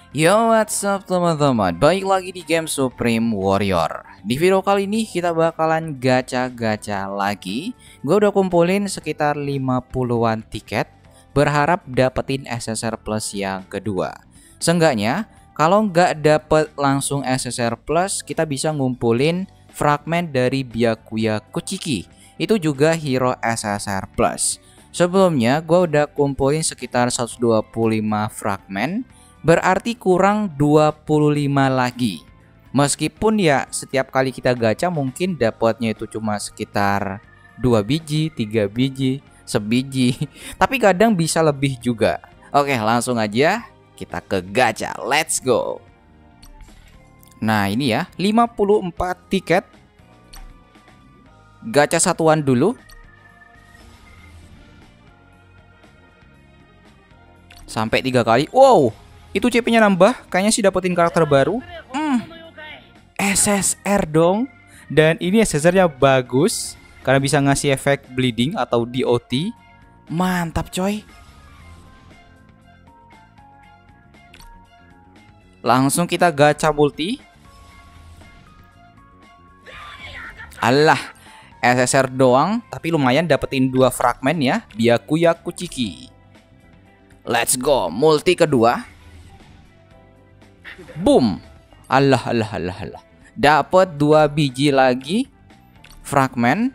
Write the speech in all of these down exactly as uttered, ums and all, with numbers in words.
Yo, what's up teman-teman? Baik lagi di game Supreme Warrior. Di video kali ini kita bakalan gacha-gacha lagi. Gue udah kumpulin sekitar lima puluhan tiket, berharap dapetin S S R Plus yang kedua. Seenggaknya kalau nggak dapet langsung S S R Plus, kita bisa ngumpulin fragmen dari Byakuya Kuchiki. Itu juga hero S S R Plus. Sebelumnya gue udah kumpulin sekitar seratus dua puluh lima fragmen, berarti kurang dua puluh lima lagi. Meskipun ya setiap kali kita gacha mungkin dapatnya itu cuma sekitar dua biji, tiga biji, sebiji, tapi kadang bisa lebih juga. Oke, langsung aja kita ke gacha. Let's go. Nah, ini ya, lima puluh empat tiket. Gacha satuan dulu. Sampai tiga kali. Wow, itu C P-nya nambah. Kayaknya sih dapetin karakter baru. Hmm, S S R dong. Dan ini S S R-nya bagus karena bisa ngasih efek bleeding atau D O T. Mantap coy. Langsung kita gacha multi. Alah, S S R doang, tapi lumayan dapetin dua fragmen ya, Byakuya Kuchiki. Let's go, multi kedua. Boom. Allah Allah Allah Allah. Dapat dua biji lagi fragmen.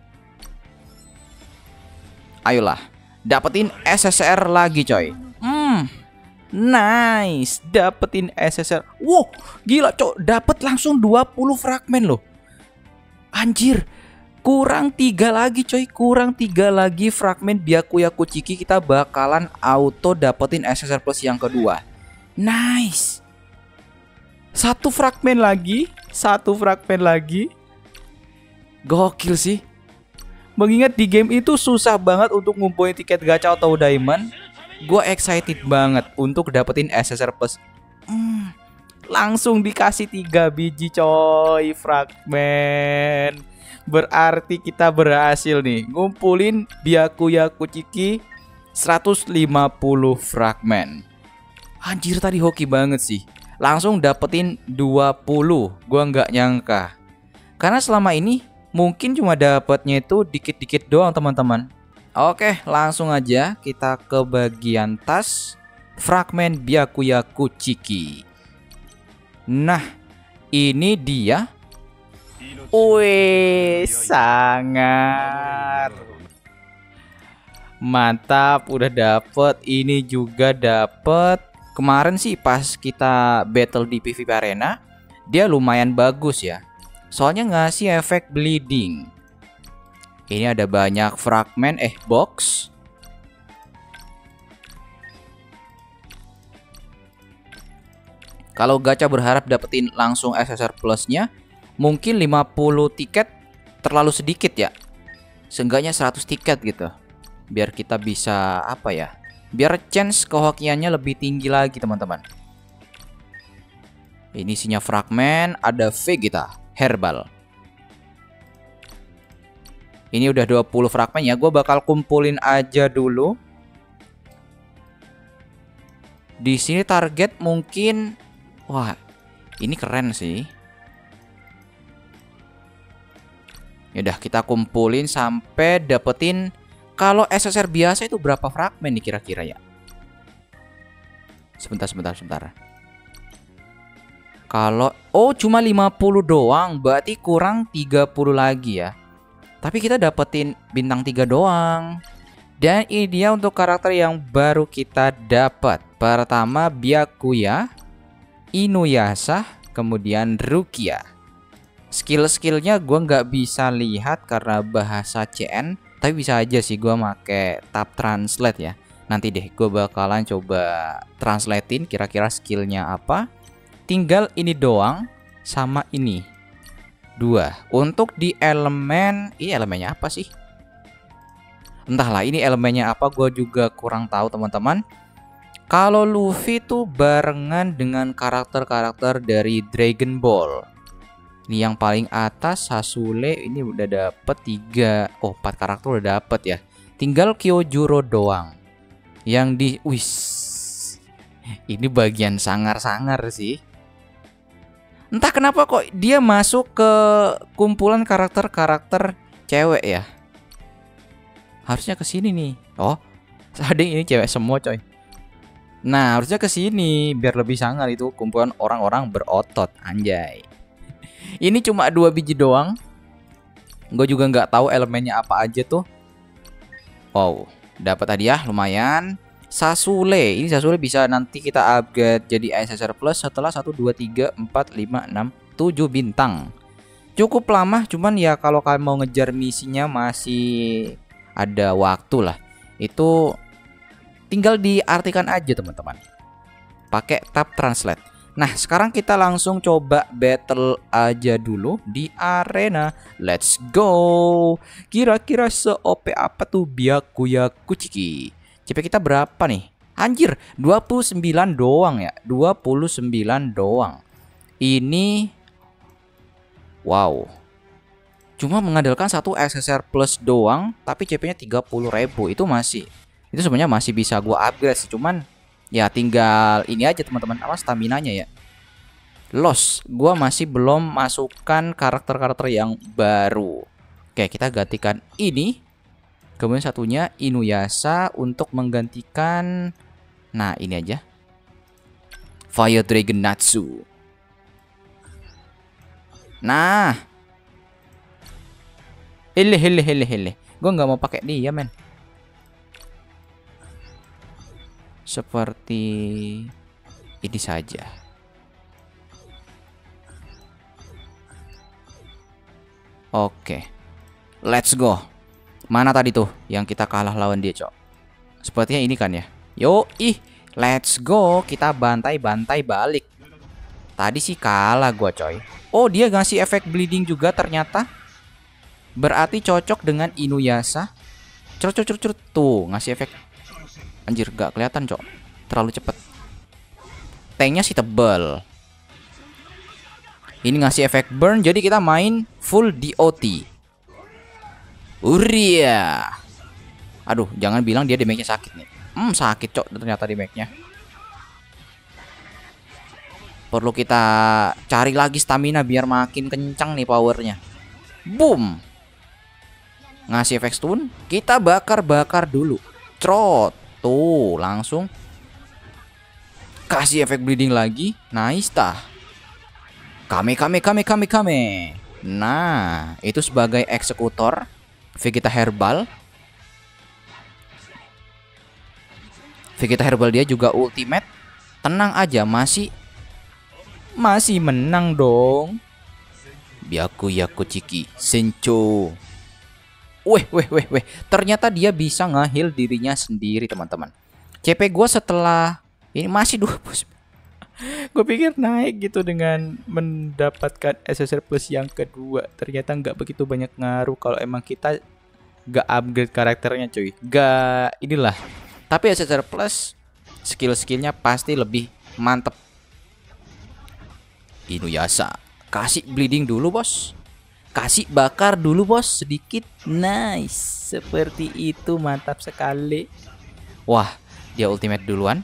Ayolah, dapetin S S R lagi coy. Hmm. Nice, dapetin S S R. Wow, gila coy, dapet langsung dua puluh fragmen loh. Anjir. Kurang tiga lagi coy, kurang tiga lagi fragmen Byakuya Kuchiki, kita bakalan auto dapetin S S R Plus yang kedua. Nice. Satu fragmen lagi, satu fragmen lagi. Gokil sih. Mengingat di game itu susah banget untuk ngumpulin tiket gacha atau diamond. Gue excited banget untuk dapetin S S R Plus. Hmm, langsung dikasih tiga biji coy fragmen. Berarti kita berhasil nih ngumpulin Byakuya Kuchiki seratus lima puluh fragmen. Anjir, tadi hoki banget sih. Langsung dapetin dua puluh. Gua nggak nyangka. Karena selama ini mungkin cuma dapatnya itu dikit-dikit doang teman-teman. Oke, langsung aja kita ke bagian tas. Fragmen Byakuya Kuchiki. Nah, ini dia. Wih, sangat mantap, udah dapet. Ini juga dapet. Kemarin sih pas kita battle di P V P Arena, dia lumayan bagus ya. Soalnya ngasih efek bleeding. Ini ada banyak fragmen eh box. Kalau gacha berharap dapetin langsung S S R Plus-nya, mungkin lima puluh tiket terlalu sedikit ya. Seenggaknya seratus tiket gitu. Biar kita bisa apa ya? Biar chance kehokiannya lebih tinggi lagi teman-teman. Ini isinya fragmen, ada Vegeta Herbal. Ini udah dua puluh fragmen ya. Gue bakal kumpulin aja dulu. Di sini target mungkin, wah, ini keren sih. Yaudah, kita kumpulin sampai dapetin. Kalau S S R biasa itu berapa fragmen nih kira-kira ya? Sebentar, sebentar, sebentar. Kalau, oh cuma lima puluh doang, berarti kurang tiga puluh lagi ya. Tapi kita dapetin bintang tiga doang. Dan ini dia untuk karakter yang baru kita dapat. Pertama Byakuya, Inuyasha, kemudian Rukia. Skill-skillnya gue nggak bisa lihat karena bahasa C N, tapi bisa aja sih gue make tab translate ya. Nanti deh gue bakalan coba translatein kira-kira skillnya apa. Tinggal ini doang sama ini dua. Untuk di elemen, ini elemennya apa sih? Entahlah ini elemennya apa, gue juga kurang tahu teman-teman. Kalau Luffy tuh barengan dengan karakter-karakter dari Dragon Ball. Ini yang paling atas Sasule, ini udah dapet tiga, oh empat karakter udah dapet ya. Tinggal Kyojuro doang yang di, wis, Ini bagian sangar-sangar sih. Entah kenapa kok dia masuk ke kumpulan karakter-karakter cewek ya. Harusnya ke sini nih. Oh, ada ini cewek semua coy. Nah, harusnya ke sini biar lebih sangar, itu kumpulan orang-orang berotot, anjay. Ini cuma dua biji doang. Gue juga nggak tahu elemennya apa aja tuh. Wow, dapat hadiah lumayan. Sasule, ini Sasule bisa nanti kita upgrade jadi S S R plus setelah satu, dua, tiga, empat, lima, enam, tujuh bintang. Cukup lama, cuman ya kalau kalian mau ngejar misinya masih ada waktu lah. Itu tinggal diartikan aja teman-teman, pakai tab translate. Nah sekarang kita langsung coba battle aja dulu di arena. Let's go. Kira-kira se-O P apa tuh Byakuya Kuchiki? C P kita berapa nih? Anjir, dua puluh sembilan doang ya. dua puluh sembilan doang. Ini wow. Cuma mengandalkan satu S S R plus doang, tapi C P-nya tiga puluh ribu. Itu masih, itu sebenarnya masih bisa gua upgrade sih. Cuman ya tinggal ini aja teman-teman, apa stamina-nya ya. Loss, gua masih belum masukkan karakter-karakter yang baru. Oke, kita gantikan ini. Kemudian satunya Inuyasha untuk menggantikan, nah ini aja, Fire Dragon Natsu. Nah, hele hele hele hele, gue nggak mau pakai dia men. Seperti ini saja. Oke, let's go. Mana tadi tuh yang kita kalah lawan dia, cok? Sepertinya ini kan ya. Yo, ih, let's go. Kita bantai-bantai balik. Tadi sih kalah gua, coy. Oh, dia ngasih efek bleeding juga ternyata. Berarti cocok dengan Inuyasha. Cerut cerut cerut tuh, ngasih efek. Anjir, gak kelihatan, cok. Terlalu cepet. Tanknya sih tebel. Ini ngasih efek burn, jadi kita main full D O T. Uria. Aduh, jangan bilang dia damage-nya sakit nih. Hmm, sakit cok ternyata damage-nya. Perlu kita cari lagi stamina biar makin kencang nih powernya. Boom. Ngasih efek stun. Kita bakar-bakar dulu. Trot. Tuh, langsung kasih efek bleeding lagi. Nice tah. Kame kame kame kame kame. Nah, itu sebagai eksekutor Vegeta Herbal. Vegeta Herbal dia juga ultimate. Tenang aja, masih Masih menang dong. Byakuya Kuchiki Sencho. Weh weh weh weh. Ternyata dia bisa nge-heal dirinya sendiri teman-teman. C P gue setelah ini masih dua puluh. Gue pikir naik gitu dengan mendapatkan S S R plus yang kedua. Ternyata nggak begitu banyak ngaruh kalau emang kita gak upgrade karakternya cuy. Gak inilah. Tapi S S R plus skill-skillnya pasti lebih mantep. Inuyasha, kasih bleeding dulu bos. Kasih bakar dulu bos sedikit. Nice. Seperti itu, mantap sekali. Wah, dia ultimate duluan.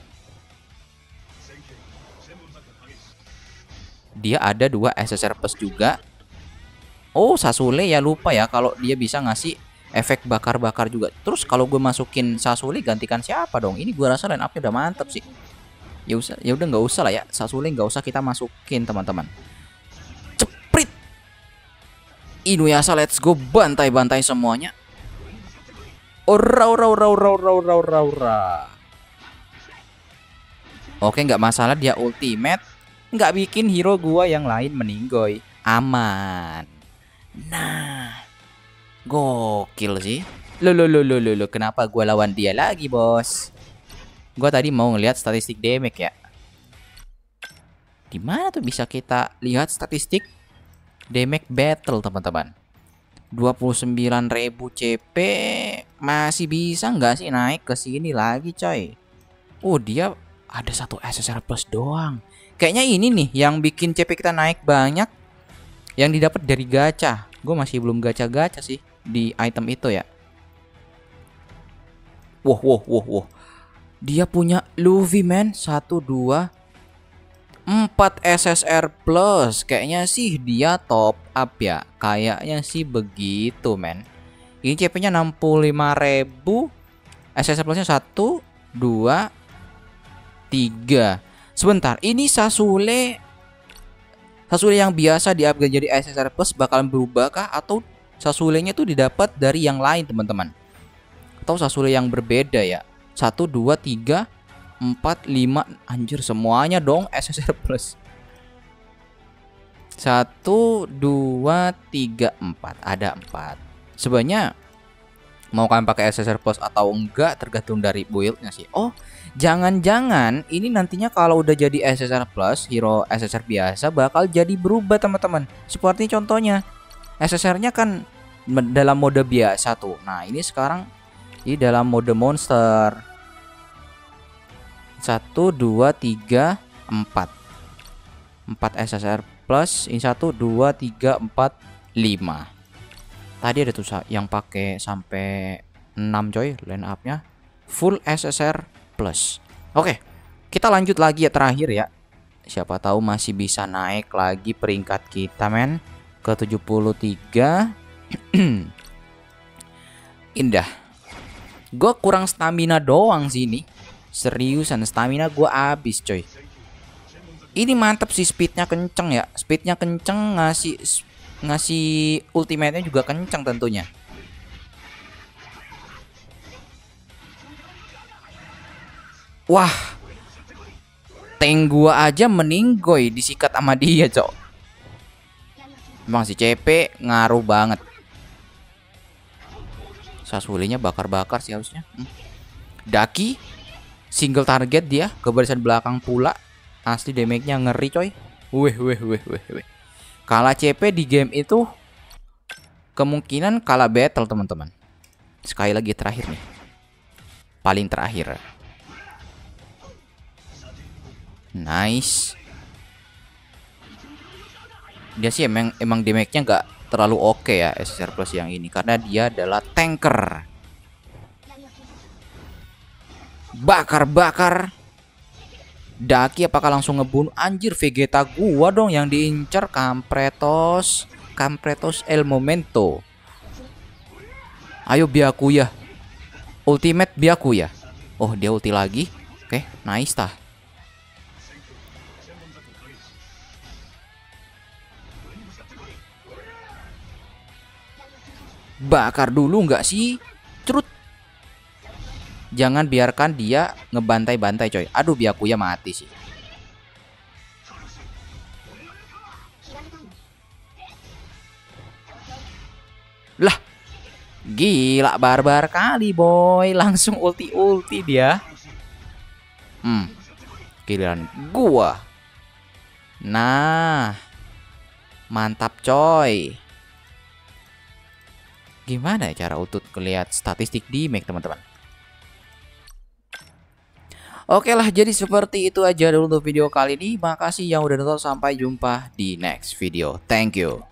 Dia ada dua S S R plus juga. Oh, Sasule ya, lupa ya kalau dia bisa ngasih efek bakar-bakar juga. Terus kalau gue masukin Sasule gantikan siapa dong? Ini gue rasa line up-nya udah mantep sih. Ya usah, ya udah nggak usah lah ya. Sasule nggak usah kita masukin teman-teman. Ceprit. Inuyasha, let's go, bantai-bantai semuanya. Ora ora ora ora ora ora ora ora. Oke, nggak masalah dia ultimate. Nggak bikin hero gua yang lain meninggoy. Aman. Nah, gokil sih. Lo lo lo lo lo lo. Kenapa gua lawan dia lagi, bos? Gua tadi mau ngelihat statistik damage ya. Gimana tuh bisa kita lihat statistik damage battle, teman-teman? dua puluh sembilan ribu C P. Masih bisa nggak sih naik ke sini lagi, coy? Oh, dia ada satu S S R plus doang. Kayaknya ini nih yang bikin C P kita naik banyak. Yang didapat dari gacha. Gue masih belum gacha-gacha sih di item itu ya. Wow, wow, wow, wow. Dia punya Luffy men. Satu, dua, empat S S R plus. Kayaknya sih dia top up ya. Kayaknya sih begitu men. Ini C P nya enam puluh lima ribu. S S R plusnya satu, dua, tiga. Sebentar, ini Sasule Sasule yang biasa di-upgrade jadi S S R plus bakalan berubah kah? Atau Sasulenya tuh didapat dari yang lain teman-teman? Atau Sasule yang berbeda ya? Satu, dua, tiga, empat, lima. Anjir semuanya dong S S R plus. Satu, dua, tiga, empat. Ada empat. Sebenarnya mau kalian pakai S S R plus atau enggak tergantung dari buildnya sih. Oh, jangan-jangan ini nantinya kalau udah jadi S S R plus, hero S S R biasa bakal jadi berubah teman-teman. Seperti contohnya S S R-nya kan dalam mode biasa tuh. Nah ini sekarang ini dalam mode monster. Satu, dua, tiga, empat. Empat S S R plus. Ini satu, dua, tiga, empat, lima. Tadi ada tuh yang pakai sampai enam coy line up-nya. Full S S R plus. Oke, kita lanjut lagi ya terakhir ya. Siapa tahu masih bisa naik lagi peringkat kita men ke tujuh puluh tiga. Indah. Gue kurang stamina doang sini. Seriusan stamina gue habis coy. Ini mantep sih, speednya kenceng ya. Speednya kenceng, ngasih ngasih ultimate-nya juga kenceng tentunya. Wah, tank gua aja meninggoy disikat sama dia cok. Emang si C P ngaruh banget. Sasulenya bakar-bakar sih harusnya. hmm. Daki single target dia ke barisan belakang pula. Asli damage-nya ngeri coy. Weh weh weh weh weh. Kalah C P di game itu kemungkinan kalah battle teman-teman. Sekali lagi terakhir nih. Paling terakhir. Nice. Dia sih emang emang damage-nya nggak terlalu oke okay ya S S R plus yang ini karena dia adalah tanker. Bakar-bakar. Daki apakah langsung ngebunuh? Anjir Vegeta gua dong yang diincar. Kampretos. Kampretos El Momento. Ayo Byakuya. Ultimate Byakuya. Oh dia ulti lagi. Oke, nice tah. Bakar dulu nggak sih? Cerut. Jangan biarkan dia ngebantai-bantai coy. Aduh Byakuya mati sih. Lah. Gila barbar kali boy. Langsung ulti-ulti dia. Hmm. Giliran gua. Nah. Mantap coy. Gimana ya cara utut ngeliat statistik di make teman-teman? Oke lah, jadi seperti itu aja dulu untuk video kali ini. Makasih yang udah nonton, sampai jumpa di next video. Thank you.